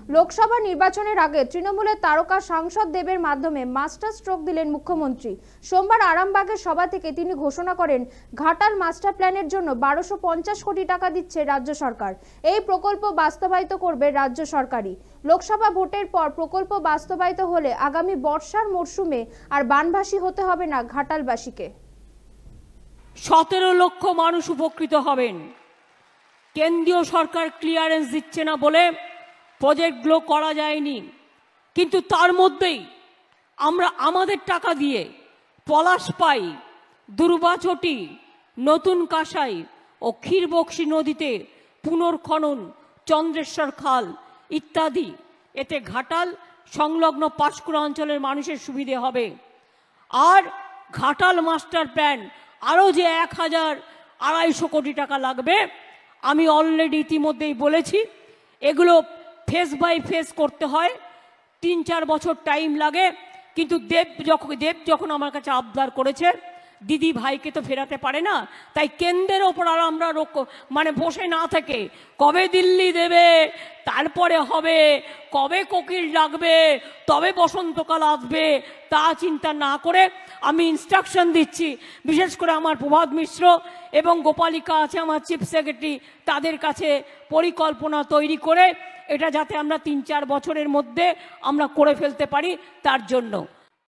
লোকসভা নির্বাচনের আগে তৃণমূলের তারকা সাংসদ দেবের মাধ্যমে মাস্টার স্ট্রোক দিলেন মুখ্যমন্ত্রী। সোমবার আরামবাগের সভা থেকে তিনি ঘোষণা করেন, ঘাটাল মাস্টার প্ল্যানের জন্য 1250 কোটি টাকা দিচ্ছে রাজ্য সরকার। এই প্রকল্প বাস্তবায়িত করবে রাজ্য সরকারই। লোকসভা ভোটের পর প্রকল্প বাস্তবায়িত হলে আগামী বর্ষার মরশুমে আর বানভাসী হতে হবে না ঘাটালবাসীকে। 17 লক্ষ মানুষ উপকৃত হবেন। কেন্দ্রীয় সরকার ক্লিয়ারেন্স দিচ্ছে না বলে প্রজেক্টগুলো করা যায়নি, কিন্তু তার মধ্যেই আমরা আমাদের টাকা দিয়ে পলাশপাই, দুর্বাচটি, নতুন কাঁসাই ও ক্ষীরবক্সী নদীতে পুনর্খনন, চন্দ্রেশ্বর খাল ইত্যাদি, এতে ঘাটাল সংলগ্ন পাঁশকুড়া অঞ্চলের মানুষের সুবিধে হবে। আর ঘাটাল মাস্টার প্ল্যান আরও যে 1250 কোটি টাকা লাগবে, আমি অলরেডি ইতিমধ্যেই বলেছি, এগুলো ফেস বাই ফেস করতে হয়, 3-4 বছর টাইম লাগে। কিন্তু দেব যখন আমার কাছে আবদার করেছে, দিদি ভাইকে তো ফেরাতে পারে না, তাই কেন্দ্রের ওপর আর আমরা বসে না থেকে কবে দিল্লি দেবে, তারপরে হবে, কবে কোকিল ডাকবে, তবে বসন্তকাল আসবে, তা চিন্তা না করে আমি ইনস্ট্রাকশন দিচ্ছি, বিশেষ করে আমার প্রভাত মিশ্র এবং গোপালিকা আছে আমার চিফ সেক্রেটারি, তাদের কাছে পরিকল্পনা তৈরি করে এটা যাতে আমরা 3-4 বছরের মধ্যে আমরা করে ফেলতে পারি, তার জন্য